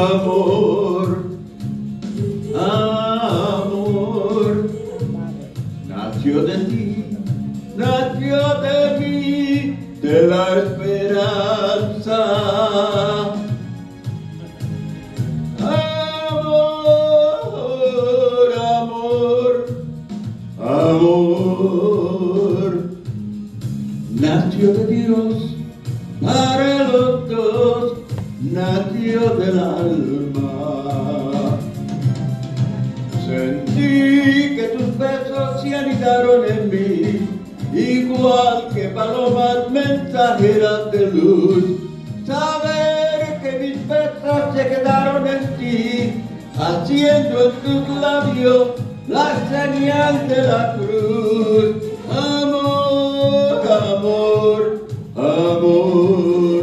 amor, amor, nació de ti, nació de mí, de la esperanza. Amor, amor, amor, nació de Dios para los dos, nació del alma. Sentí que tus besos se anidaron en mí, igual que palomas mensajeras de luz. Saber que mis besos se quedaron en ti, haciendo en tus labios la señal de la cruz. Amor, amor, amor,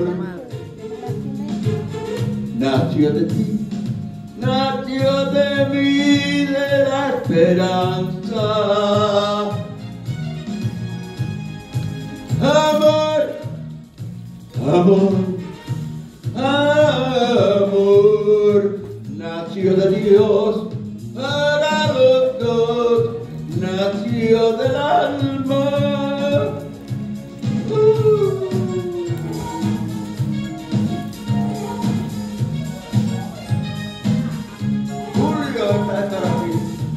nació de ti, nació de mí, de la esperanza. Amor, amor, amor, nació de Dios para los dos, nació del alma. Julio, está aquí.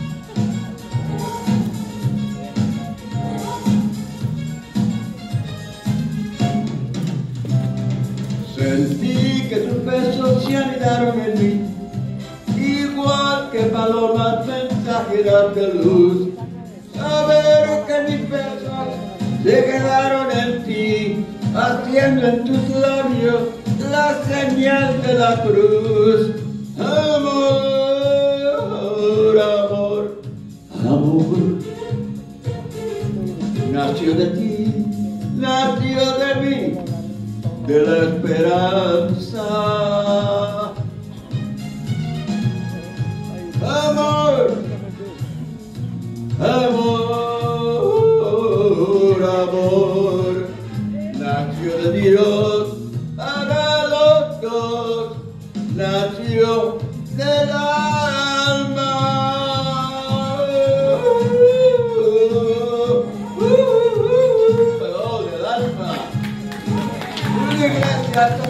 Sentí que tus besos se anidaron en mí, igual que palomas mensajeras de luz. Saber que mis besos se quedaron en ti, haciendo en tus labios la señal de la cruz. Amor, amor, amor, nació de ti, nació de mí, de la esperanza. Amor, amor, amor, nació de Dios para los dos, nació del alma. Del alma. Gracias.